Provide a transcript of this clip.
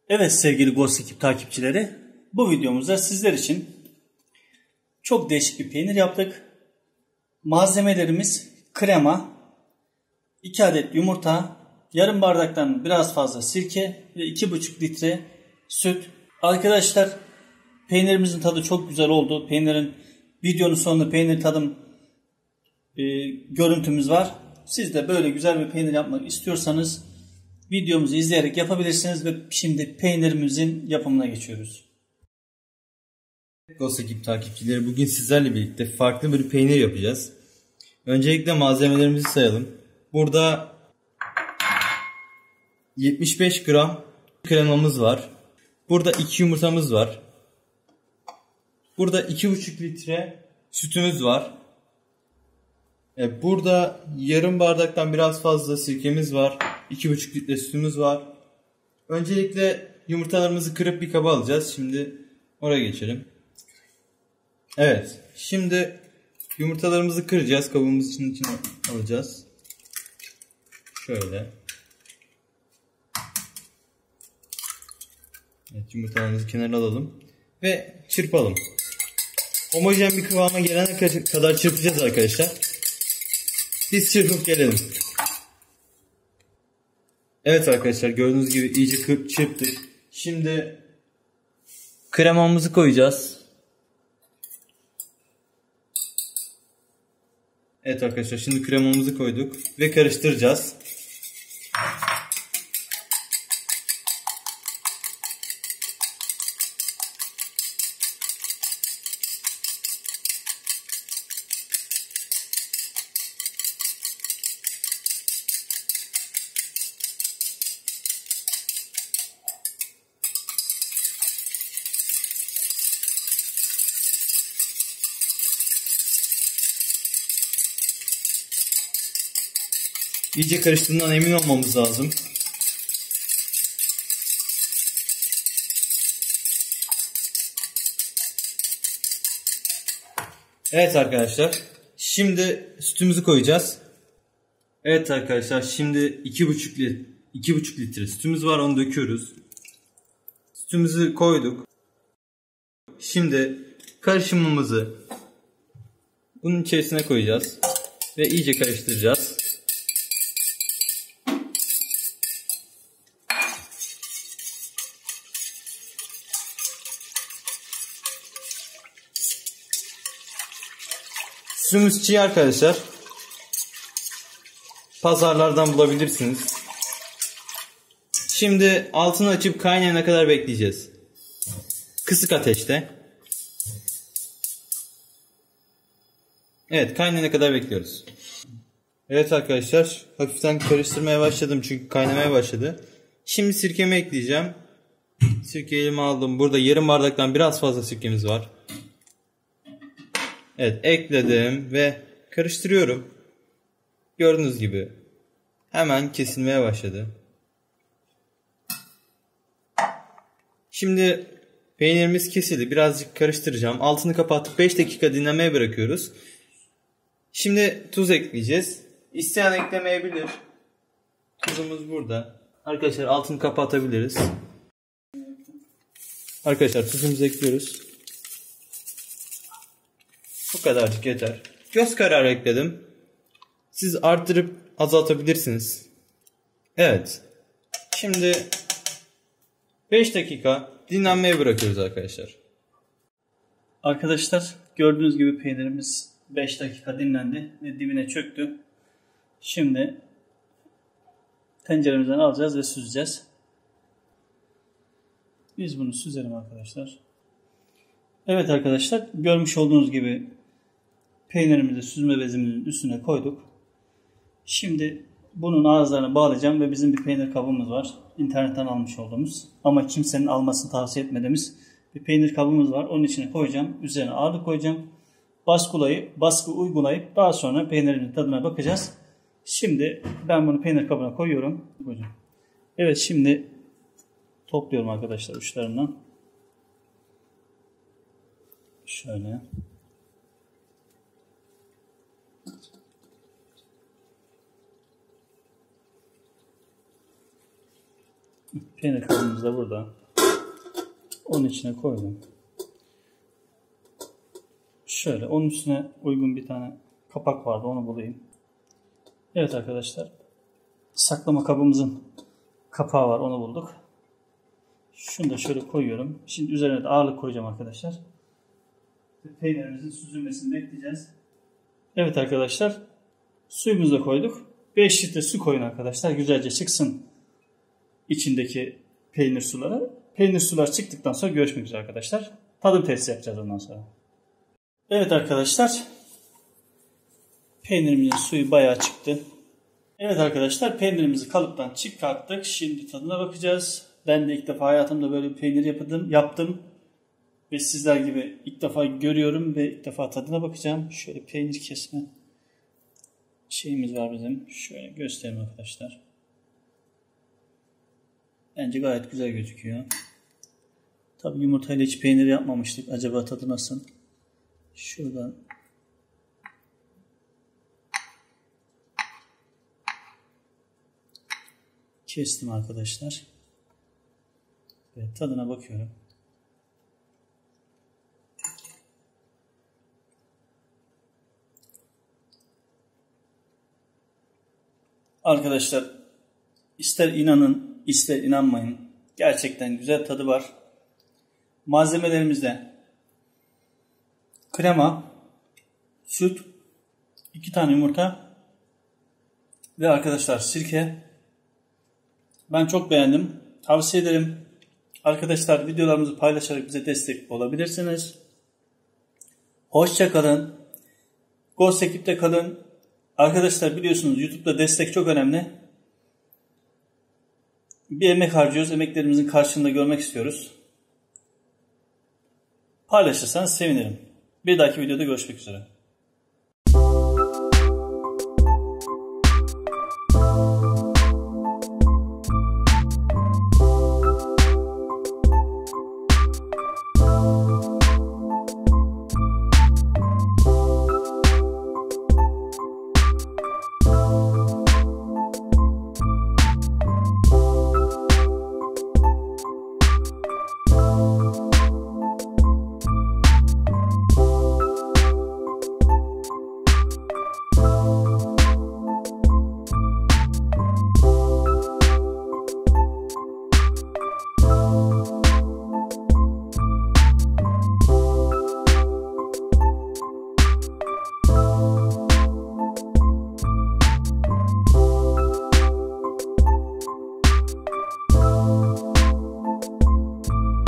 Evet sevgili Ghost Ekip takipçileri, bu videomuzda sizler için çok değişik bir peynir yaptık. Malzemelerimiz krema, 2 adet yumurta, yarım bardaktan biraz fazla sirke ve 2,5 litre süt. Arkadaşlar peynirimizin tadı çok güzel oldu. Videonun sonunda peynir tadım görüntümüz var. Siz de böyle güzel bir peynir yapmak istiyorsanız videomuzu izleyerek yapabilirsiniz ve şimdi peynirimizin yapımına geçiyoruz. Ghost Ekip takipçileri, bugün sizlerle birlikte farklı bir peynir yapacağız. Öncelikle malzemelerimizi sayalım. Burada 75 gram kremamız var. Burada 2 yumurtamız var. Burada 2,5 litre sütümüz var. Burada yarım bardaktan biraz fazla sirkemiz var. 2,5 litre sütümüz var. Öncelikle yumurtalarımızı kırıp bir kaba alacağız. Şimdi oraya geçelim. Evet. Şimdi yumurtalarımızı kıracağız. Kabımızın içine alacağız. Şöyle. Evet, yumurtalarımızı kenara alalım. Ve çırpalım. Homojen bir kıvama gelene kadar çırpacağız arkadaşlar. Biz çırpıp gelelim. Evet arkadaşlar, gördüğünüz gibi iyice çırptık. Şimdi kremamızı koyacağız. Evet arkadaşlar, şimdi kremamızı koyduk ve karıştıracağız. İyice karıştığından emin olmamız lazım. Evet arkadaşlar, şimdi sütümüzü koyacağız. Evet arkadaşlar, şimdi 2,5 litre sütümüz var, onu döküyoruz. Sütümüzü koyduk. Şimdi karışımımızı bunun içerisine koyacağız ve iyice karıştıracağız. Sütümüz çiğ arkadaşlar. Pazarlardan bulabilirsiniz. Şimdi altını açıp kaynayana kadar bekleyeceğiz. Kısık ateşte. Evet, kaynayana kadar bekliyoruz. Evet arkadaşlar, hafiften karıştırmaya başladım çünkü kaynamaya başladı. Şimdi sirkemi ekleyeceğim. Sirkeyi elime aldım. Burada yarım bardaktan biraz fazla sirkemiz var. Evet, ekledim ve karıştırıyorum. Gördüğünüz gibi hemen kesilmeye başladı. Şimdi peynirimiz kesildi. Birazcık karıştıracağım. Altını kapatıp 5 dakika dinlenmeye bırakıyoruz. Şimdi tuz ekleyeceğiz. İsteyen eklemeyebilir. Tuzumuz burada. Arkadaşlar, altını kapatabiliriz. Arkadaşlar, tuzumuzu ekliyoruz. Bu kadarcık yeter. Göz kararı ekledim. Siz arttırıp azaltabilirsiniz. Evet. Şimdi 5 dakika dinlenmeye bırakıyoruz arkadaşlar. Arkadaşlar gördüğünüz gibi peynirimiz 5 dakika dinlendi ve dibine çöktü. Şimdi tenceremizden alacağız ve süzeceğiz. Biz bunu süzelim arkadaşlar. Evet arkadaşlar, görmüş olduğunuz gibi peynirimizi süzme bezimizin üstüne koyduk. Şimdi bunun ağızlarını bağlayacağım ve bizim bir peynir kabımız var. İnternetten almış olduğumuz ama kimsenin almasını tavsiye etmediğimiz bir peynir kabımız var. Onun içine koyacağım. Üzerine ağırlık koyacağım. Baskı uygulayıp daha sonra peynirin tadına bakacağız. Şimdi ben bunu peynir kabına koyuyorum. Evet, şimdi topluyorum arkadaşlar uçlarından. Şöyle. Peynir kabımız da burada. Onun içine koydum. Şöyle onun üstüne uygun bir tane kapak vardı, onu bulayım. Evet arkadaşlar. Saklama kabımızın kapağı var, onu bulduk. Şunu da şöyle koyuyorum. Şimdi üzerine de ağırlık koyacağım arkadaşlar. Peynirimizin süzülmesini bekleyeceğiz. Evet arkadaşlar. Suyumuzu da koyduk. 5 litre su koyun arkadaşlar. Güzelce çıksın içindeki peynir suları. Peynir sular çıktıktan sonra görüşmek üzere arkadaşlar. Tadım testi yapacağız ondan sonra. Evet arkadaşlar. Peynirimizin suyu bayağı çıktı. Evet arkadaşlar, peynirimizi kalıptan çıkarttık. Şimdi tadına bakacağız. Ben de ilk defa hayatımda böyle bir peynir yaptım. Ve sizler gibi ilk defa görüyorum ve ilk defa tadına bakacağım. Şöyle peynir kesme şeyimiz var bizim. Şöyle göstereyim arkadaşlar. Bence gayet güzel gözüküyor. Tabii yumurtayla hiç peynir yapmamıştık. Acaba tadı nasıl? Şuradan kestim arkadaşlar. Evet, tadına bakıyorum. Arkadaşlar, ister inanın ister inanmayın, gerçekten güzel tadı var. Malzemelerimizde krema, süt, 2 tane yumurta ve arkadaşlar sirke. Ben çok beğendim. Tavsiye ederim. Arkadaşlar, videolarımızı paylaşarak bize destek olabilirsiniz. Hoşça kalın. Ghost ekipte kalın. Arkadaşlar, biliyorsunuz YouTube'da destek çok önemli. Bir emek harcıyoruz. Emeklerimizin karşılığında görmek istiyoruz. Paylaşırsanız sevinirim. Bir dahaki videoda görüşmek üzere.